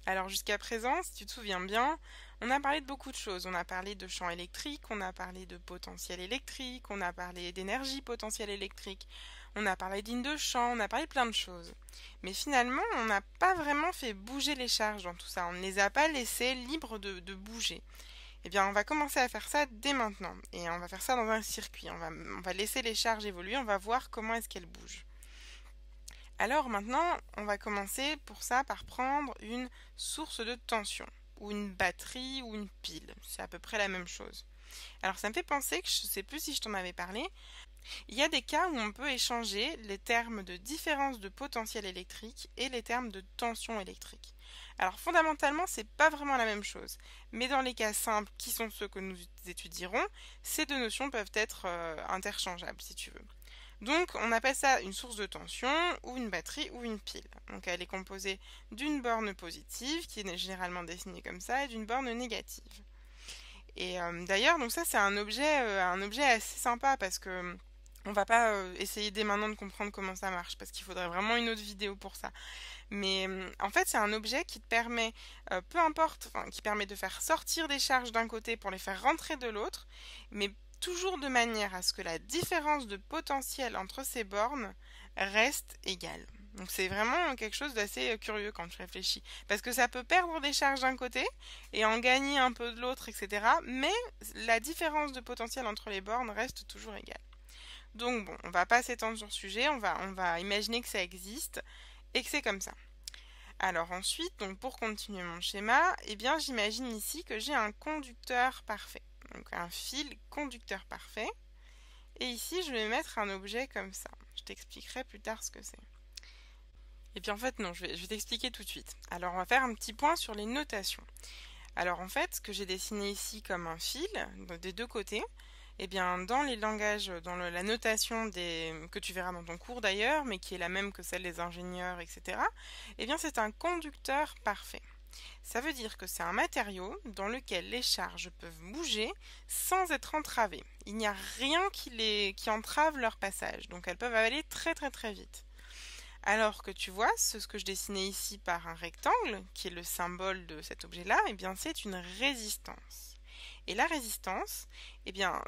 Alors jusqu'à présent, si tu te souviens bien, on a parlé de beaucoup de choses. On a parlé de champ électrique, on a parlé de potentiel électrique, on a parlé d'énergie potentielle électrique, on a parlé d'île de champ, on a parlé de plein de choses. Mais finalement, on n'a pas vraiment fait bouger les charges dans tout ça. On ne les a pas laissées libres de bouger. Eh bien, on va commencer à faire ça dès maintenant. Et on va faire ça dans un circuit. On va laisser les charges évoluer, on va voir comment est-ce qu'elles bougent. Alors maintenant, on va commencer pour ça par prendre une source de tension, ou une batterie, ou une pile. C'est à peu près la même chose. Alors ça me fait penser que je ne sais plus si je t'en avais parlé. Il y a des cas où on peut échanger les termes de différence de potentiel électrique et les termes de tension électrique. Alors fondamentalement, c'est pas vraiment la même chose. Mais dans les cas simples, qui sont ceux que nous étudierons, ces deux notions peuvent être interchangeables si tu veux. Donc on appelle ça une source de tension ou une batterie ou une pile. Donc elle est composée d'une borne positive qui est généralement dessinée comme ça et d'une borne négative. Et d'ailleurs donc ça c'est un objet assez sympa parce que on va pas essayer dès maintenant de comprendre comment ça marche parce qu'il faudrait vraiment une autre vidéo pour ça. Mais en fait c'est un objet qui te permet, peu importe, enfin, qui permet de faire sortir des charges d'un côté pour les faire rentrer de l'autre, mais toujours de manière à ce que la différence de potentiel entre ces bornes reste égale. Donc c'est vraiment quelque chose d'assez curieux quand je réfléchis. Parce que ça peut perdre des charges d'un côté et en gagner un peu de l'autre, etc. Mais la différence de potentiel entre les bornes reste toujours égale. Donc bon, on va pas s'étendre sur le sujet, on va imaginer que ça existe et que c'est comme ça. Alors ensuite, donc pour continuer mon schéma, eh bien j'imagine ici que j'ai un conducteur parfait. Donc un fil conducteur parfait. Et ici, je vais mettre un objet comme ça. Je t'expliquerai plus tard ce que c'est. Et puis en fait, non, je vais t'expliquer tout de suite. Alors on va faire un petit point sur les notations. Alors en fait, ce que j'ai dessiné ici comme un fil, des deux côtés, eh bien dans les langages, la notation que tu verras dans ton cours d'ailleurs, mais qui est la même que celle des ingénieurs, etc., eh bien c'est un conducteur parfait. Ça veut dire que c'est un matériau dans lequel les charges peuvent bouger sans être entravées. Il n'y a rien qui entrave leur passage, donc elles peuvent aller très très très vite. Alors que tu vois, ce que je dessinais ici par un rectangle, qui est le symbole de cet objet-là, eh bien c'est une résistance. Et la résistance, eh bien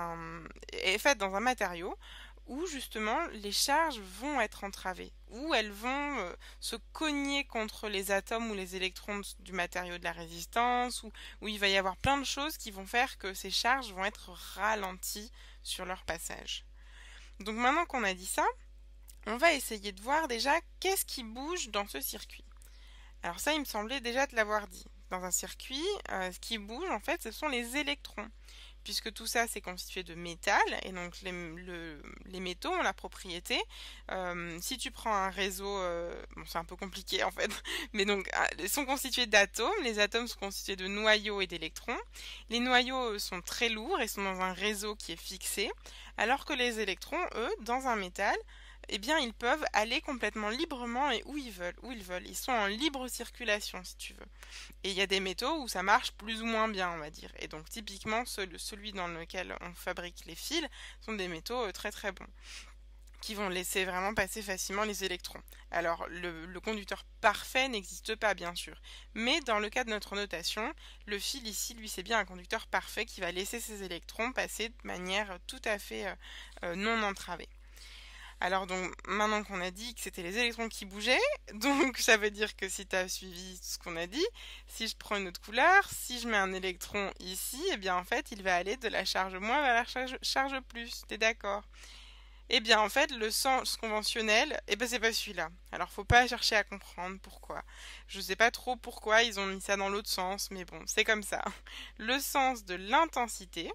est faite dans un matériau où justement les charges vont être entravées, où elles vont se cogner contre les atomes ou les électrons du matériau de la résistance, où il va y avoir plein de choses qui vont faire que ces charges vont être ralenties sur leur passage. Donc maintenant qu'on a dit ça, on va essayer de voir déjà qu'est-ce qui bouge dans ce circuit. Alors ça, il me semblait déjà te l'avoir dit. Dans un circuit, ce qui bouge, en fait, ce sont les électrons. Puisque tout ça, c'est constitué de métal, et donc les métaux ont la propriété. Si tu prends un réseau, bon, c'est un peu compliqué en fait, mais donc ils sont constitués d'atomes. Les atomes sont constitués de noyaux et d'électrons. Les noyaux, sont très lourds et sont dans un réseau qui est fixé, alors que les électrons, eux, dans un métal, eh bien, ils peuvent aller complètement librement et où ils veulent. Ils sont en libre circulation, si tu veux. Et il y a des métaux où ça marche plus ou moins bien, on va dire. Et donc, typiquement, celui dans lequel on fabrique les fils sont des métaux très très bons, qui vont laisser vraiment passer facilement les électrons. Alors, le conducteur parfait n'existe pas, bien sûr. Mais dans le cas de notre notation, le fil ici, lui, c'est bien un conducteur parfait qui va laisser ses électrons passer de manière tout à fait non entravée. Alors donc maintenant qu'on a dit que c'était les électrons qui bougeaient, donc ça veut dire que si tu as suivi ce qu'on a dit, si je prends une autre couleur, si je mets un électron ici, eh bien en fait il va aller de la charge moins vers la charge plus, t'es d'accord? Eh bien en fait le sens conventionnel, eh ben c'est pas celui-là. Alors faut pas chercher à comprendre pourquoi. Je sais pas trop pourquoi ils ont mis ça dans l'autre sens, mais bon, c'est comme ça. Le sens de l'intensité,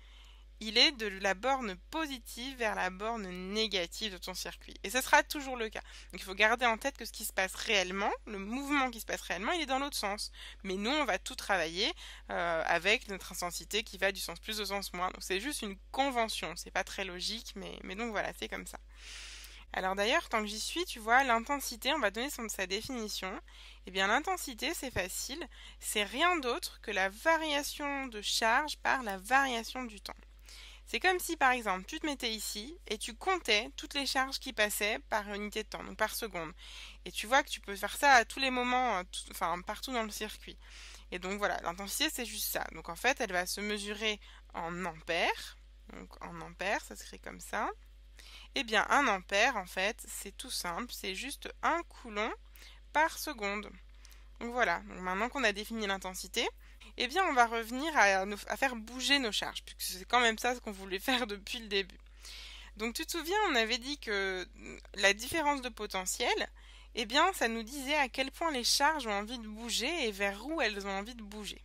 il est de la borne positive vers la borne négative de ton circuit. Et ce sera toujours le cas. Donc il faut garder en tête que ce qui se passe réellement, le mouvement qui se passe réellement, il est dans l'autre sens. Mais nous, on va tout travailler avec notre intensité qui va du sens plus au sens moins. Donc c'est juste une convention. C'est pas très logique, mais donc voilà, c'est comme ça. Alors d'ailleurs, tant que j'y suis, tu vois, l'intensité, on va donner sa définition. Eh bien l'intensité, c'est facile. C'est rien d'autre que la variation de charge par la variation du temps. C'est comme si par exemple tu te mettais ici et tu comptais toutes les charges qui passaient par unité de temps, donc par seconde. Et tu vois que tu peux faire ça à tous les moments, enfin partout dans le circuit. Et donc voilà, l'intensité c'est juste ça. Donc en fait elle va se mesurer en ampères. Donc en ampères, ça s'écrit comme ça. Eh bien un ampère en fait c'est tout simple, c'est juste un coulomb par seconde. Donc voilà, donc maintenant qu'on a défini l'intensité, eh bien on va revenir à faire bouger nos charges, puisque c'est quand même ça ce qu'on voulait faire depuis le début. Donc tu te souviens, on avait dit que la différence de potentiel, eh bien ça nous disait à quel point les charges ont envie de bouger et vers où elles ont envie de bouger.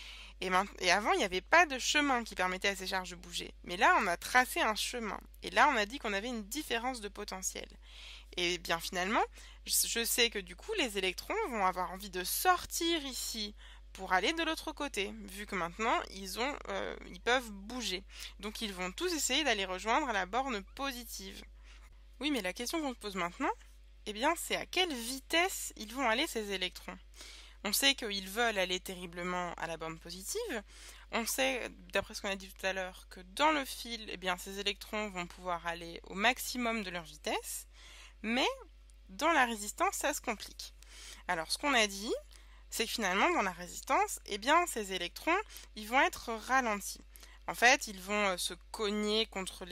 Et avant, il n'y avait pas de chemin qui permettait à ces charges de bouger. Mais là, on a tracé un chemin. Et là, on a dit qu'on avait une différence de potentiel. Et bien finalement, je sais que du coup, les électrons vont avoir envie de sortir ici pour aller de l'autre côté, vu que maintenant, ils peuvent bouger. Donc, ils vont tous essayer d'aller rejoindre la borne positive. Oui, mais la question qu'on se pose maintenant, eh bien, c'est à quelle vitesse ils vont aller ces électrons. On sait qu'ils veulent aller terriblement à la borne positive. On sait, d'après ce qu'on a dit tout à l'heure, que dans le fil, eh bien, ces électrons vont pouvoir aller au maximum de leur vitesse. Mais dans la résistance, ça se complique. Alors, ce qu'on a dit, c'est que finalement, dans la résistance, eh bien, ces électrons, ils vont être ralentis. En fait, ils vont se cogner contre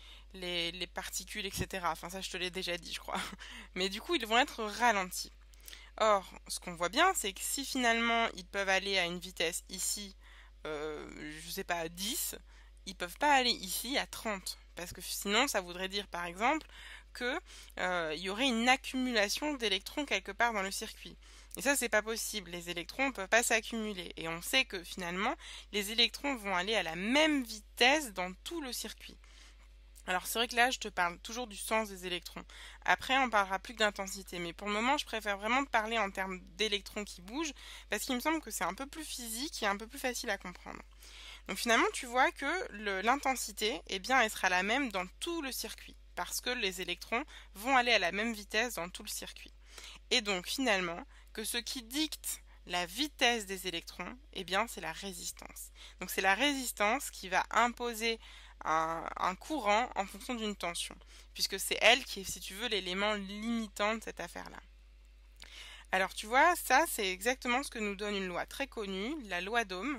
les particules, etc. Enfin, ça, je te l'ai déjà dit, je crois. Mais du coup, ils vont être ralentis. Or, ce qu'on voit bien, c'est que si finalement ils peuvent aller à une vitesse ici, je sais pas, à 10, ils peuvent pas aller ici à 30. Parce que sinon, ça voudrait dire par exemple que il y aurait une accumulation d'électrons quelque part dans le circuit. Et ça, c'est pas possible. Les électrons ne peuvent pas s'accumuler. Et on sait que finalement, les électrons vont aller à la même vitesse dans tout le circuit. Alors c'est vrai que là, je te parle toujours du sens des électrons. Après, on parlera plus que d'intensité, mais pour le moment, je préfère vraiment te parler en termes d'électrons qui bougent, parce qu'il me semble que c'est un peu plus physique et un peu plus facile à comprendre. Donc finalement, tu vois que l'intensité, eh bien, elle sera la même dans tout le circuit, parce que les électrons vont aller à la même vitesse dans tout le circuit. Et donc finalement, que ce qui dicte la vitesse des électrons, eh bien, c'est la résistance. Donc c'est la résistance qui va imposer un courant en fonction d'une tension, puisque c'est elle qui est, si tu veux, l'élément limitant de cette affaire-là. Alors tu vois, ça c'est exactement ce que nous donne une loi très connue, la loi d'Ohm,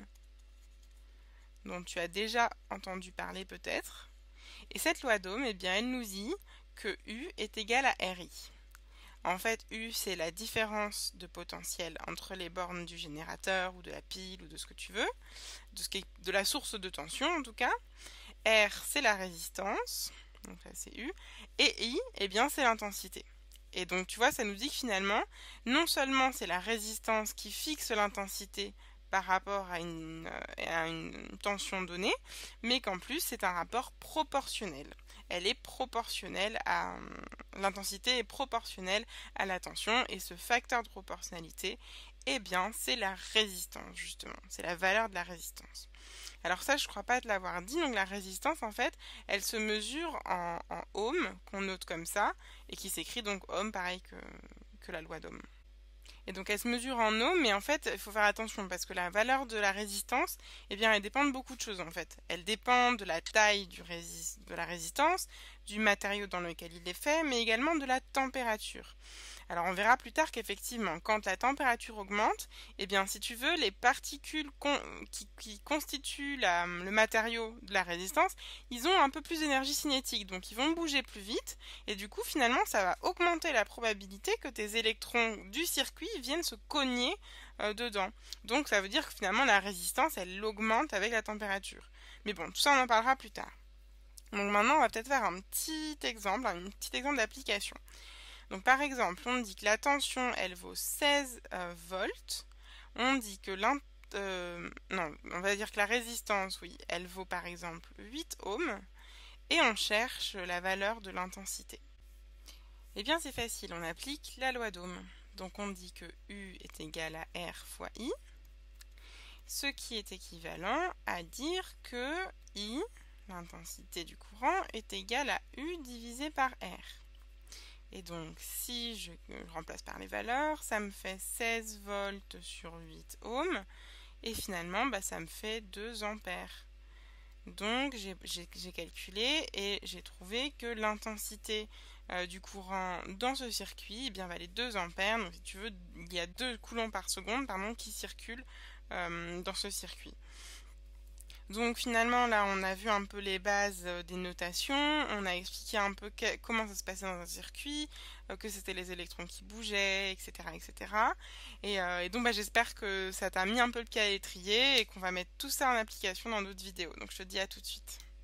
dont tu as déjà entendu parler peut-être. Et cette loi d'Ohm, eh bien, elle nous dit que U est égal à RI. En fait, U, c'est la différence de potentiel entre les bornes du générateur ou de la pile ou de ce que tu veux, de la source de tension en tout cas. R, c'est la résistance, donc là c'est U, et I, eh bien c'est l'intensité. Et donc tu vois, ça nous dit que finalement, non seulement c'est la résistance qui fixe l'intensité par rapport à une tension donnée, mais qu'en plus c'est un rapport proportionnel. Elle est proportionnelle à l'intensité est proportionnelle à la tension, et ce facteur de proportionnalité, eh bien c'est la résistance justement, c'est la valeur de la résistance. Alors ça, je crois pas te l'avoir dit, donc la résistance, en fait, elle se mesure en ohms, qu'on note comme ça, et qui s'écrit donc ohm, pareil que la loi d'Ohm. Et donc elle se mesure en ohms, mais en fait, il faut faire attention, parce que la valeur de la résistance, eh bien, elle dépend de beaucoup de choses, en fait. Elle dépend de la taille de la résistance, du matériau dans lequel il est fait, mais également de la température. Alors on verra plus tard qu'effectivement, quand la température augmente, eh bien si tu veux, les particules qui constituent le matériau de la résistance, ils ont un peu plus d'énergie cinétique, donc ils vont bouger plus vite, et du coup finalement ça va augmenter la probabilité que tes électrons du circuit viennent se cogner dedans. Donc ça veut dire que finalement la résistance, elle augmente avec la température. Mais bon, tout ça on en parlera plus tard. Donc maintenant on va peut-être faire un petit exemple d'application. Donc par exemple, on dit que la tension, elle vaut 16 volts. On dit que non, on va dire que la résistance, oui, elle vaut par exemple 8 ohms. Et on cherche la valeur de l'intensité. Eh bien c'est facile, on applique la loi d'Ohm. Donc on dit que U est égal à R fois I. Ce qui est équivalent à dire que I, l'intensité du courant, est égale à U divisé par R. Et donc, si je remplace par les valeurs, ça me fait 16 volts sur 8 ohms. Et finalement, ça me fait 2 ampères. Donc j'ai calculé et j'ai trouvé que l'intensité du courant dans ce circuit, eh bien, valait 2 ampères. Donc si tu veux, il y a 2 coulombs par seconde, pardon, qui circulent dans ce circuit. Donc finalement là on a vu un peu les bases des notations, on a expliqué un peu comment ça se passait dans un circuit, que c'était les électrons qui bougeaient, etc. etc. Et donc j'espère que ça t'a mis un peu le pied à l'étrier et qu'on va mettre tout ça en application dans d'autres vidéos. Donc je te dis à tout de suite.